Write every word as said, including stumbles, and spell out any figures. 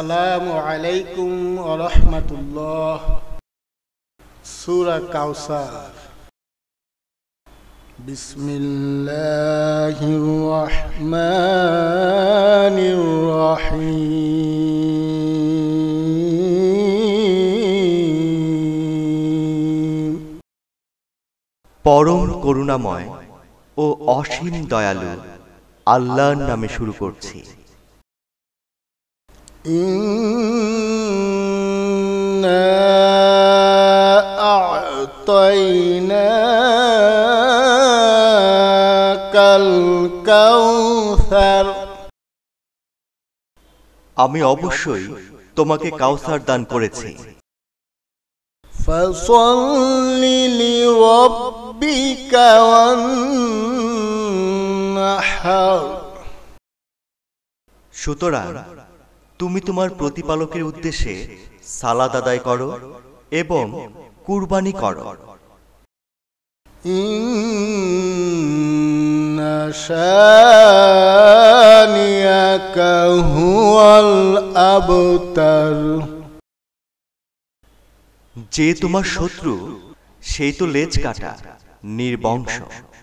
আসসালামু আলাইকুম ওয়া রাহমাতুল্লাহ। সূরা কাউসার। বিসমিল্লাহির রহমানির রহিম। পরম করুণাময় ও অসীম দয়ালু আল্লাহর নামে শুরু করছি। ইন্না আ'তাইনাকাল কাউসার। আমি অবশ্যই তোমাকে কাউসার দান করেছি। ফাসাল্লি লিরাব্বিকা ওয়ানহার। সুতরাং তুমি তোমার প্রতিপালকের উদ্দেশ্যে সালাত আদায় করো এবং কুরবানি করো। ইন্না শানিয়াকা হুয়াল আবতার। যে তোমার শত্রু সেই তো লেজ কাটা, নির্বংশ।